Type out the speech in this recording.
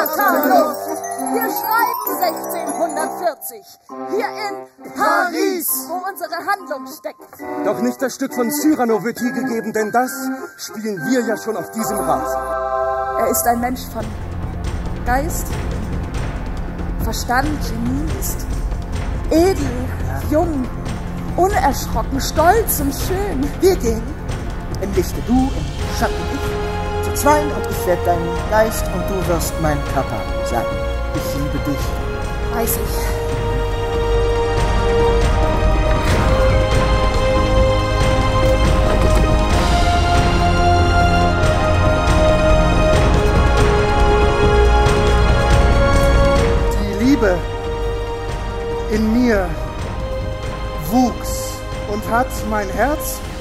Carlo. Wir schreiben 1640. Hier in Paris, wo unsere Handlung steckt. Doch nicht das Stück von Cyrano wird hier gegeben, denn das spielen wir ja schon auf diesem Rasen. Er ist ein Mensch von Geist, Verstand, Genie, ist edel, jung, unerschrocken, stolz und schön. Wir gehen im Lichte du, im Schatten ich, zu zweien, und ich werde dein Geist und du wirst mein Körper sein. Ich liebe dich. Weiß ich. Die Liebe in mir wuchs und hat mein Herz